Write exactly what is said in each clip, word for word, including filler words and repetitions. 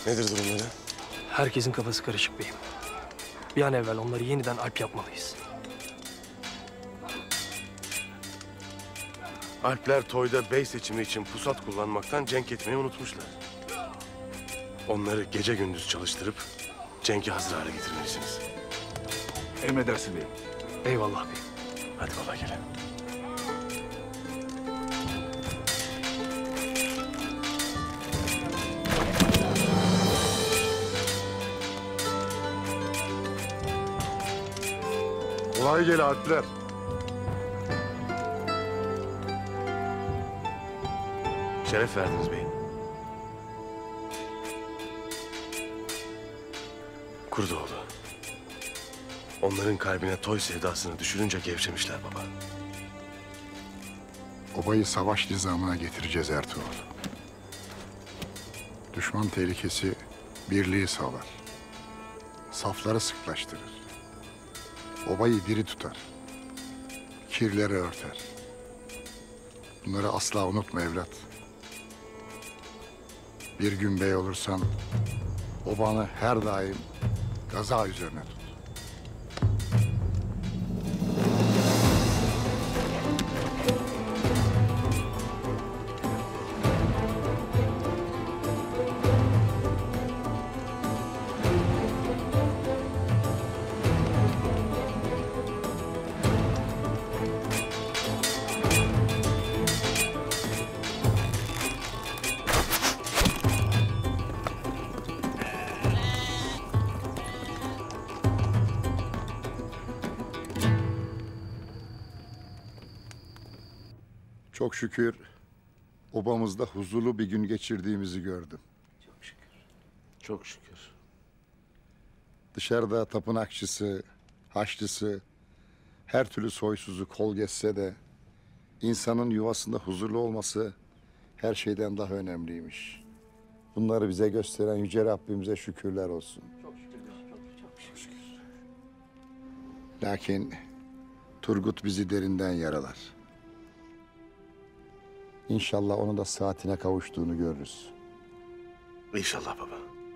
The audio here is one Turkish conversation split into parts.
Nedir durumları? Herkesin kafası karışık beyim. Bir an evvel onları yeniden Alp yapmalıyız. Alpler toyda bey seçimi için pusat kullanmaktan cenk etmeyi unutmuşlar. Onları gece gündüz çalıştırıp cenke hazır hale getirmelisiniz. Emredersin beyim. Eyvallah beyim. Hadi baba gelin. Kolay gel Alpler. Şeref verdiniz beyim. Kurdoğlu. Onların kalbine toy sevdasını düşürünce gevşemişler baba. Obayı savaş nizamına getireceğiz Ertuğrul. Düşman tehlikesi birliği sağlar. Safları sıklaştırır. Obayı diri tutar. Kirleri örter. Bunları asla unutma evlat. Bir gün bey olursan obanı her daim gaza üzerine tut. Çok şükür obamızda huzurlu bir gün geçirdiğimizi gördüm. Çok şükür. Çok şükür. Dışarıda tapınakçısı, haçlısı, her türlü soysuzu kol geçse de insanın yuvasında huzurlu olması her şeyden daha önemliymiş. Bunları bize gösteren Yüce Rabbimize şükürler olsun. Çok şükür. Çok, çok şükür. Lakin Turgut bizi derinden yaralar. İnşallah onun da saatine kavuştuğunu görürüz. İnşallah baba.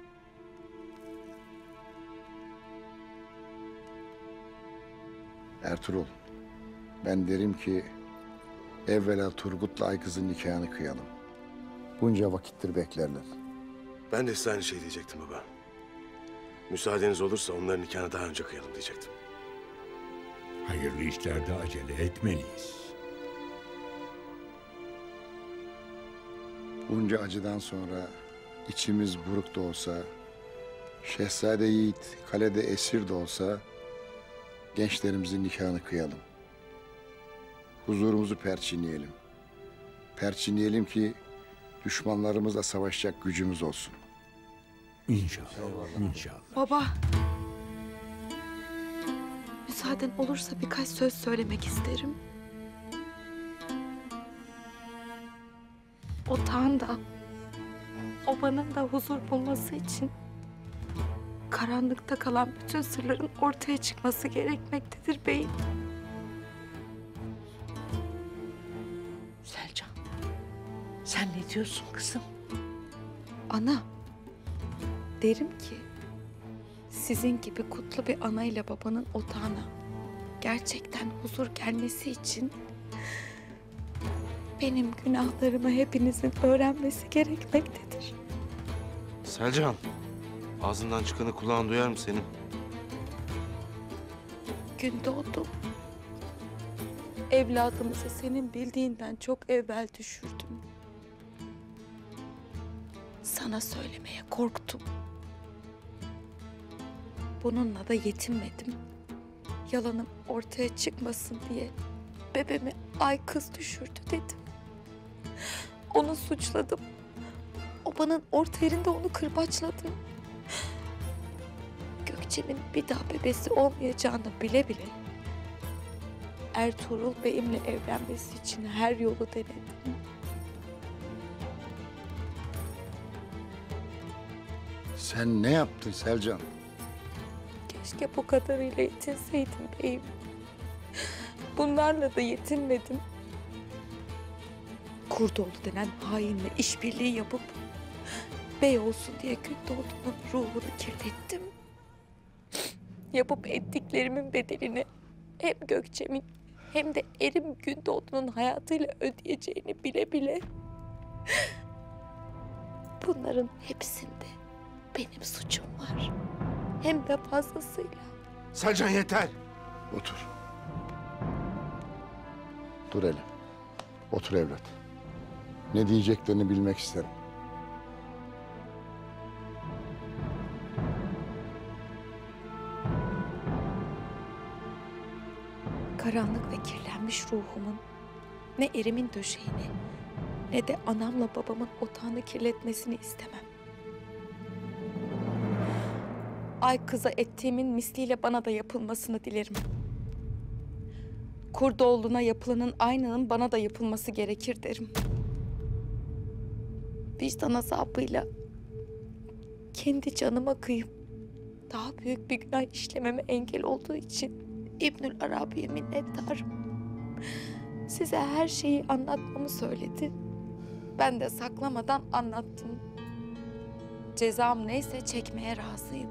Ertuğrul, ben derim ki evvela Turgut'la Aykız'ın nikahını kıyalım. Bunca vakittir beklerler. Ben de size aynı şey diyecektim baba. Müsaadeniz olursa onların nikahını daha önce kıyalım diyecektim. Hayırlı işlerde acele etmeliyiz. Bunca acıdan sonra içimiz buruk da olsa, Şehzade Yiğit kalede esir de olsa gençlerimizin nikahını kıyalım. Huzurumuzu perçinleyelim. Perçinleyelim ki düşmanlarımızla savaşacak gücümüz olsun. İnşallah, inşallah. Baba. Müsaaden olursa birkaç söz söylemek isterim. Otağın da, obanın da huzur bulması için karanlıkta kalan bütün sırların ortaya çıkması gerekmektedir beyim. Selcan, sen ne diyorsun kızım? Ana, derim ki sizin gibi kutlu bir ana ile babanın otağına gerçekten huzur gelmesi için benim günahlarımı hepinizin öğrenmesi gerekmektedir. Selcan, ağzından çıkanı kulağın duyar mı senin? Gün doğdu. Evladımızı senin bildiğinden çok evvel düşürdüm. Sana söylemeye korktum. Bununla da yetinmedim. Yalanım ortaya çıkmasın diye bebeğimi Aykız düşürdü dedim. Onu suçladım. Obanın orta yerinde onu kırbaçladım. Gökçe'nin bir daha bebesi olmayacağını bile bile Ertuğrul Bey'imle evlenmesi için her yolu denedim. Sen ne yaptın Selcan? Keşke bu kadarıyla yetinseydim beyim. Bunlarla da yetinmedim. Kurdoğlu denen hainle işbirliği yapıp bey olsun diye Gündoğdu'nun ruhunu kirlettim. Yapıp ettiklerimin bedelini hem Gökçe'min hem de erim Gündoğdu'nun hayatıyla ödeyeceğini bile bile bunların hepsinde benim suçum var. Hem de fazlasıyla. Selcan yeter. Otur. Dur hele. Otur evlat. Ne diyeceklerini bilmek isterim. Karanlık ve kirlenmiş ruhumun ne erimin döşeğini ne de anamla babamın otağını kirletmesini istemem. Ay kıza ettiğimin misliyle bana da yapılmasını dilerim. Kurdoğlu'na yapılanın aynının bana da yapılması gerekir derim. Vicdan azabıyla kendi canıma kıyıp daha büyük bir günah işlememe engel olduğu için İbnül Arabi'ye minnettarım. Size her şeyi anlatmamı söyledi. Ben de saklamadan anlattım. Cezam neyse çekmeye razıyım.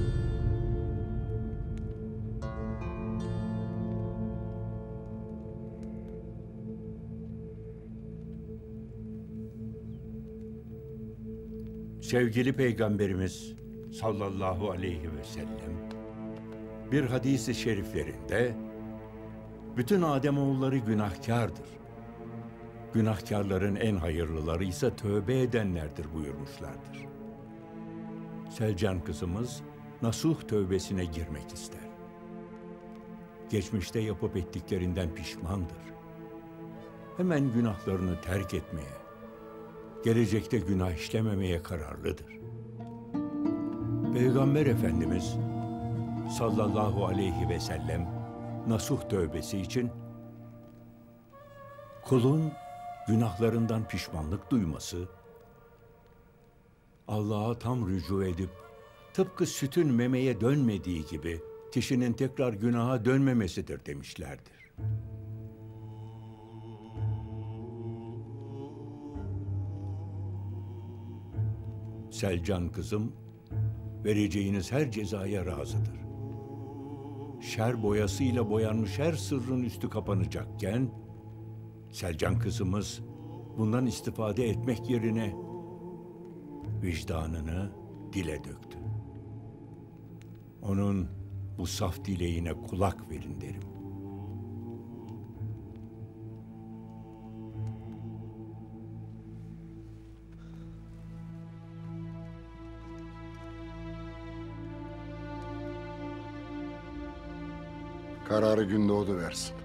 Sevgili Peygamberimiz sallallahu aleyhi ve sellem bir hadis-i şeriflerinde bütün Ademoğulları günahkardır. Günahkarların en hayırlıları ise tövbe edenlerdir buyurmuşlardır. Selcan kızımız nasuh tövbesine girmek ister. Geçmişte yapıp ettiklerinden pişmandır. Hemen günahlarını terk etmeye, gelecekte günah işlememeye kararlıdır. Peygamber Efendimiz sallallahu aleyhi ve sellem nasuh tövbesi için kulun günahlarından pişmanlık duyması, Allah'a tam rücu edip tıpkı sütün memeye dönmediği gibi kişinin tekrar günaha dönmemesidir demişlerdir. Selcan kızım, vereceğiniz her cezaya razıdır. Şer boyasıyla boyanmış her sırrın üstü kapanacakken, Selcan kızımız bundan istifade etmek yerine vicdanını dile döktü. Onun bu saf dileğine kulak verin derim. Kararı Gündoğdu versin.